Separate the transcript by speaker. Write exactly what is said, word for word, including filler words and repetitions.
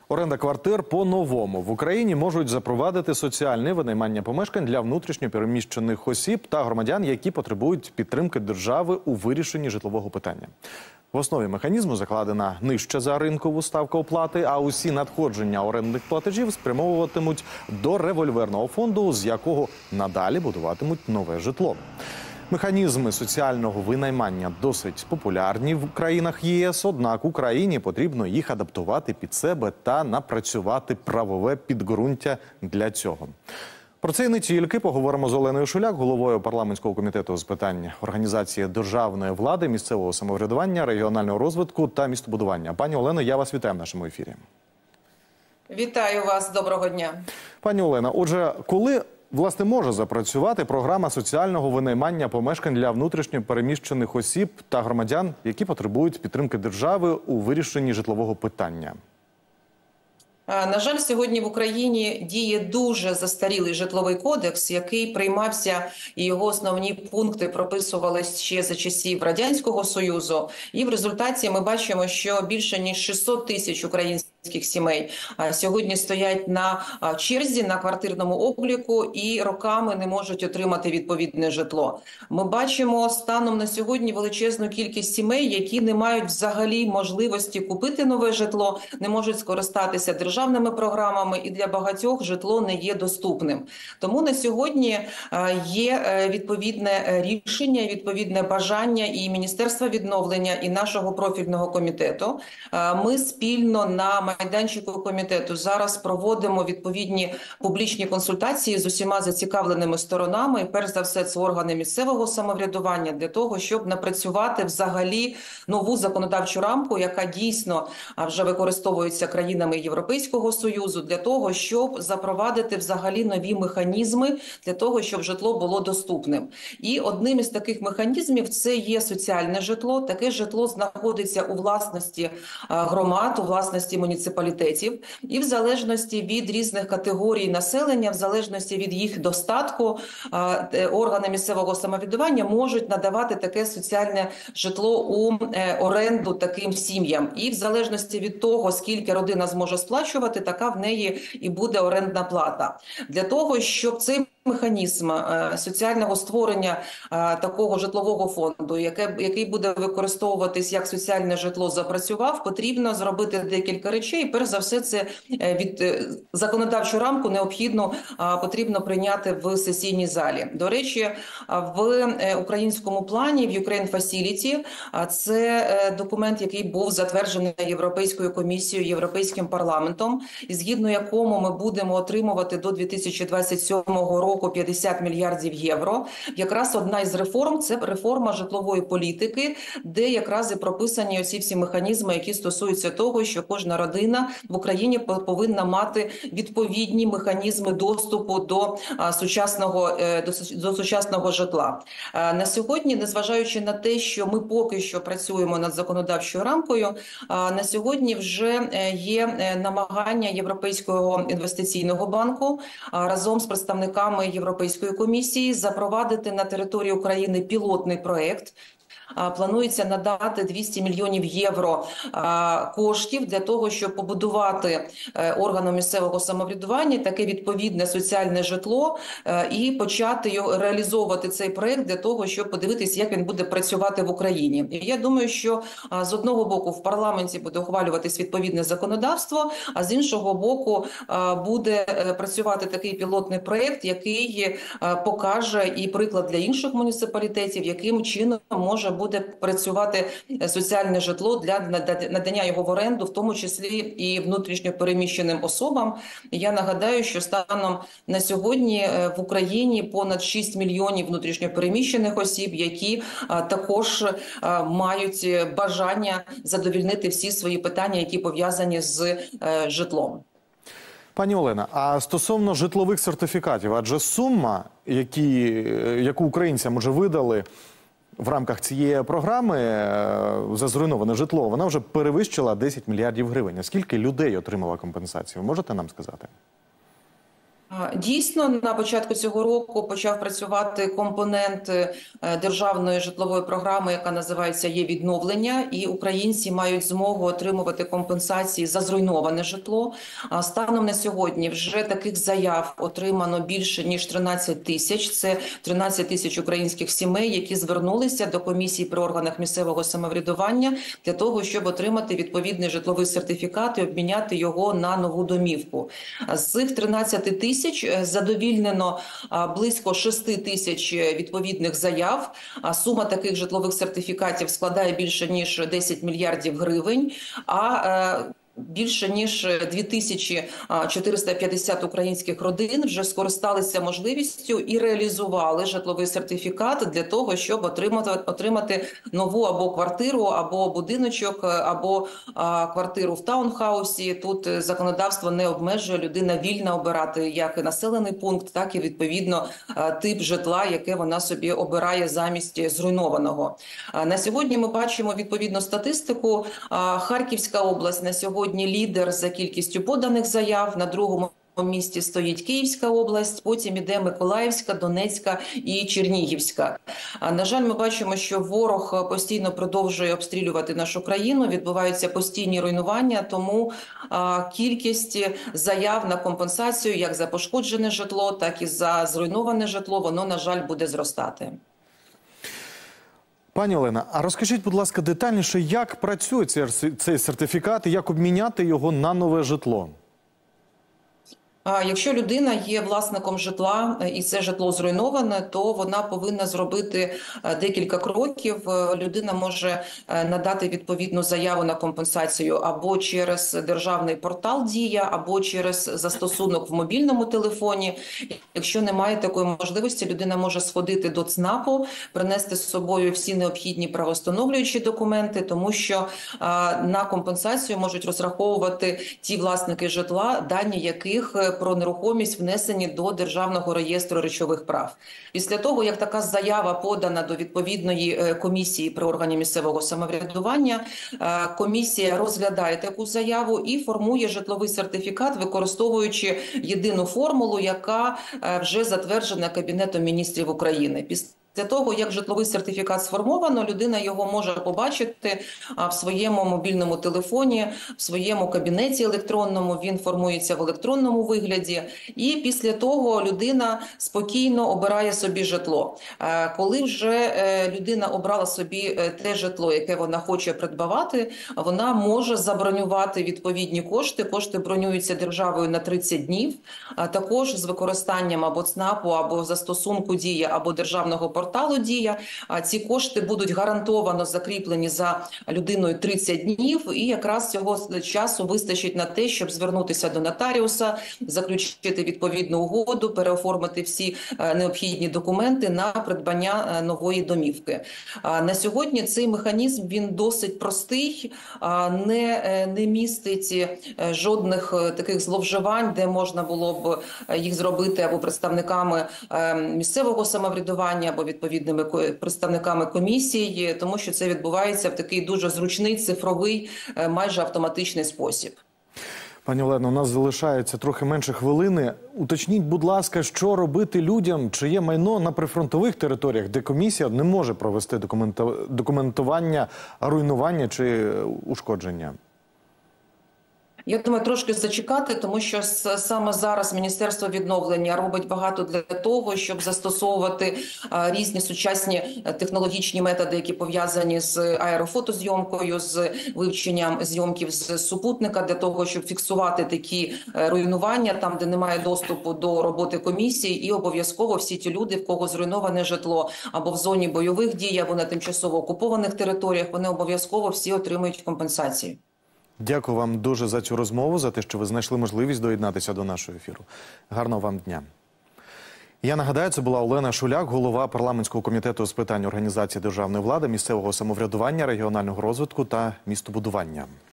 Speaker 1: Оренда квартир по-новому. В Україні можуть запровадити соціальне винаймання помешкань для внутрішньо переміщених осіб та громадян, які потребують підтримки держави у вирішенні житлового питання. В основі механізму закладена нижча за ринкову ставка оплати, а усі надходження орендних платежів спрямовуватимуть до револьверного фонду, з якого надалі будуватимуть нове житло. Механізми соціального винаймання досить популярні в країнах ЄС, однак Україні потрібно їх адаптувати під себе та напрацювати правове підґрунтя для цього. Про це і не тільки. Поговоримо з Оленою Шуляк, головою парламентського комітету з питань організації державної влади, місцевого самоврядування, регіонального розвитку та містобудування. Пані Олено, я вас вітаю в нашому ефірі.
Speaker 2: Вітаю вас, доброго дня.
Speaker 1: Пані Олена, отже, коли власне може запрацювати програма соціального винаймання помешкань для внутрішньо переміщених осіб та громадян, які потребують підтримки держави у вирішенні житлового питання?
Speaker 2: На жаль, сьогодні в Україні діє дуже застарілий житловий кодекс, який приймався, і його основні пункти прописувалися ще за часів Радянського Союзу. І в результаті ми бачимо, що більше ніж шістсот тисяч українських сімей сьогодні стоять на черзі, на квартирному обліку і роками не можуть отримати відповідне житло. Ми бачимо станом на сьогодні величезну кількість сімей, які не мають взагалі можливості купити нове житло, не можуть скористатися державним державними програмами, і для багатьох житло не є доступним. Тому на сьогодні є відповідне рішення, відповідне бажання і Міністерства відновлення, і нашого профільного комітету. Ми спільно на майданчику комітету зараз проводимо відповідні публічні консультації з усіма зацікавленими сторонами, і перш за все це органи місцевого самоврядування, для того, щоб напрацювати взагалі нову законодавчу рамку, яка дійсно вже використовується країнами Європейського Союзу, для того, щоб запровадити взагалі нові механізми, для того, щоб житло було доступним. І одним із таких механізмів це є соціальне житло. Таке житло знаходиться у власності громад, у власності муніципалітетів. І в залежності від різних категорій населення, в залежності від їх достатку, органи місцевого самоврядування можуть надавати таке соціальне житло у оренду таким сім'ям. І в залежності від того, скільки родина зможе сплачувати, така в неї і буде орендна плата. Для того, щоб цей механізм соціального створення такого житлового фонду, яке, який буде використовуватись як соціальне житло, запрацював, потрібно зробити декілька речей. Перш за все, це від законодавчу рамку необхідно, потрібно прийняти в сесійній залі. До речі, в українському плані, в Ukraine Facility, це документ, який був затверджений Європейською комісією, Європейським парламентом, і згідно якому ми будемо отримувати до дві тисячі двадцять сьомого року п'ятдесят мільярдів євро. Якраз одна із реформ – це реформа житлової політики, де якраз і прописані оці всі механізми, які стосуються того, що кожна родина в Україні повинна мати відповідні механізми доступу до сучасного, до, до сучасного житла. На сьогодні, незважаючи на те, що ми поки що працюємо над законодавчою рамкою, на сьогодні вже є намагання Європейського інвестиційного банку разом з представниками Європейської комісії запровадити на території України пілотний проєкт. Планується надати двісті мільйонів євро коштів для того, щоб побудувати органам місцевого самоврядування таке відповідне соціальне житло і почати його реалізовувати цей проект для того, щоб подивитися, як він буде працювати в Україні. І я думаю, що з одного боку в парламенті буде ухвалюватись відповідне законодавство, а з іншого боку буде працювати такий пілотний проект, який покаже і приклад для інших муніципалітетів, яким чином може буде працювати соціальне житло для надання його в оренду, в тому числі і внутрішньо переміщеним особам. Я нагадаю, що станом на сьогодні в Україні понад шість мільйонів внутрішньо переміщених осіб, які також мають бажання задовільнити всі свої питання, які пов'язані з житлом.
Speaker 1: Пані Олена, а стосовно житлових сертифікатів, адже сума, які, яку українцям вже видали в рамках цієї програми за зруйноване житло, вона вже перевищила десять мільярдів гривень. А скільки людей отримало компенсацію? Можете нам сказати?
Speaker 2: Дійсно, на початку цього року почав працювати компонент державної житлової програми, яка називається «Є відновлення», і українці мають змогу отримувати компенсації за зруйноване житло. Станом на сьогодні вже таких заяв отримано більше ніж тринадцять тисяч. Це тринадцять тисяч українських сімей, які звернулися до комісії при органах місцевого самоврядування для того, щоб отримати відповідний житловий сертифікат і обміняти його на нову домівку. З цих тринадцяти тисяч задовільнено близько шести тисяч відповідних заяв. Сума таких житлових сертифікатів складає більше ніж десять мільярдів гривень, а більше ніж дві тисячі чотириста п'ятдесят українських родин вже скористалися можливістю і реалізували житловий сертифікат для того, щоб отримати, отримати нову або квартиру, або будиночок, або а, квартиру в таунхаусі. Тут законодавство не обмежує, людина вільна обирати як і населений пункт, так і відповідно тип житла, яке вона собі обирає замість зруйнованого. На сьогодні ми бачимо відповідну статистику. Харківська область на сьогодні лідер за кількістю поданих заяв, на другому місці стоїть Київська область, потім іде Миколаївська, Донецька і Чернігівська. На жаль, ми бачимо, що ворог постійно продовжує обстрілювати нашу країну, відбуваються постійні руйнування, тому кількість заяв на компенсацію як за пошкоджене житло, так і за зруйноване житло, воно, на жаль, буде зростати.
Speaker 1: Пані Олена, а розкажіть, будь ласка, детальніше, як працює цей сертифікат і як обміняти його на нове житло?
Speaker 2: Якщо людина є власником житла і це житло зруйноване, то вона повинна зробити декілька кроків. Людина може надати відповідну заяву на компенсацію або через державний портал «Дія», або через застосунок в мобільному телефоні. Якщо немає такої можливості, людина може сходити до ЦНАПу, принести з собою всі необхідні правовстановлюючі документи, тому що на компенсацію можуть розраховувати ті власники житла, дані яких про нерухомість внесені до Державного реєстру речових прав. Після того, як така заява подана до відповідної комісії при органі місцевого самоврядування, комісія розглядає таку заяву і формує житловий сертифікат, використовуючи єдину формулу, яка вже затверджена Кабінетом міністрів України. Після Для того, як житловий сертифікат сформовано, людина його може побачити в своєму мобільному телефоні, в своєму кабінеті електронному, він формується в електронному вигляді. І після того людина спокійно обирає собі житло. Коли вже людина обрала собі те житло, яке вона хоче придбавати, вона може забронювати відповідні кошти. Кошти бронюються державою на тридцять днів. Також з використанням або ЦНАПу, або застосунку «Дія», або державного порталу порталу «Дія». Ці кошти будуть гарантовано закріплені за людиною тридцять днів, і якраз цього часу вистачить на те, щоб звернутися до нотаріуса, заключити відповідну угоду, переоформити всі необхідні документи на придбання нової домівки. На сьогодні цей механізм, він досить простий, не, не містить жодних таких зловживань, де можна було б їх зробити або представниками місцевого самоврядування, або відповідними представниками комісії, тому що це відбувається в такий дуже зручний, цифровий, майже автоматичний спосіб.
Speaker 1: Пані Олено, у нас залишається трохи менше хвилини. Уточніть, будь ласка, що робити людям, чиє майно на прифронтових територіях, де комісія не може провести документування руйнування чи ушкодження?
Speaker 2: Я думаю, трошки зачекати, тому що саме зараз Міністерство відновлення робить багато для того, щоб застосовувати різні сучасні технологічні методи, які пов'язані з аерофотозйомкою, з вивченням зйомків з супутника, для того, щоб фіксувати такі руйнування там, де немає доступу до роботи комісії, і обов'язково всі ті люди, в кого зруйноване житло або в зоні бойових дій, або на тимчасово окупованих територіях, вони обов'язково всі отримують компенсації.
Speaker 1: Дякую вам дуже за цю розмову, за те, що ви знайшли можливість доєднатися до нашого ефіру. Гарного вам дня. Я нагадаю, це була Олена Шуляк, голова парламентського комітету з питань організації державної влади, місцевого самоврядування, регіонального розвитку та містобудування.